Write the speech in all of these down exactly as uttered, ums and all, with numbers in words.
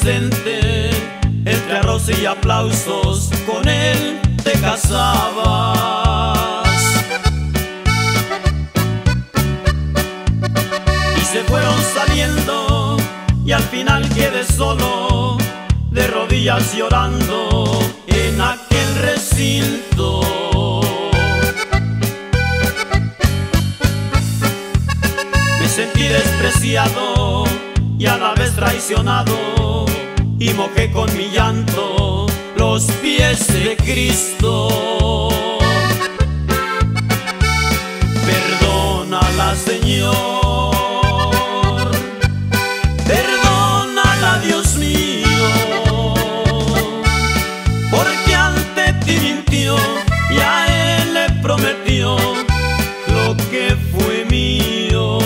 adolescente, entre arroz y aplausos con él te casabas. Y se fueron saliendo y al final quedé solo, de rodillas llorando en aquel recinto. Me sentí despreciado y a la vez traicionado, y mojé con mi llanto los pies de Cristo. Perdónala, Señor, perdónala, Dios mío, porque ante ti mintió y a él le prometió lo que fue mío.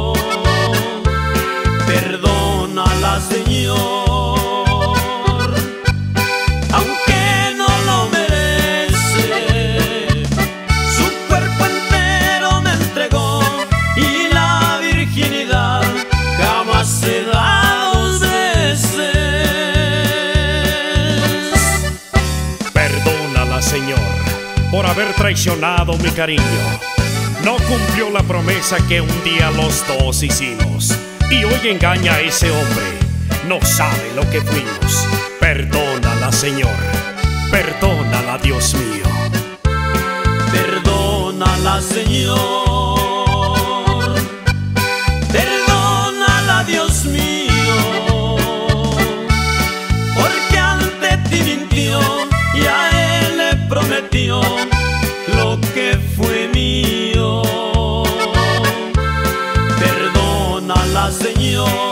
Perdónala, Señor, aunque no lo merece. Su cuerpo entero me entregó y la virginidad jamás se da dos veces. Perdónala, Señor, por haber traicionado mi cariño. No cumplió la promesa que un día los dos hicimos, y hoy engaña a ese hombre. No sabe lo que fuimos. Perdónala, Señor, perdónala, Dios mío. Perdónala, Señor, perdónala, Dios mío, porque ante ti mintió y a él le prometió lo que fue mío. Perdónala, Señor.